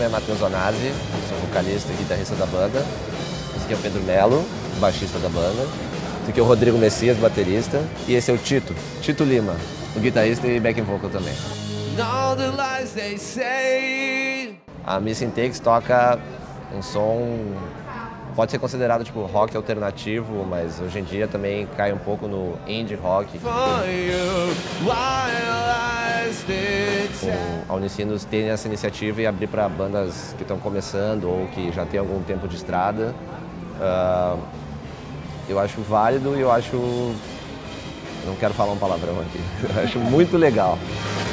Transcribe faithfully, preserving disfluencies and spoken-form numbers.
é Matheus Onasi, sou vocalista e guitarrista da banda. Esse aqui é o Pedro Melo, baixista da banda. Esse aqui é o Rodrigo Messias, baterista. E esse é o Tito, Tito Lima, o guitarrista e backing vocal também. A Missing Takes toca um som, pode ser considerado tipo rock alternativo, mas hoje em dia também cai um pouco no indie rock. A Unicinos tem essa iniciativa e abrir para bandas que estão começando ou que já tem algum tempo de estrada. Uh, eu acho válido e eu acho... não quero falar um palavrão aqui. Eu acho muito legal.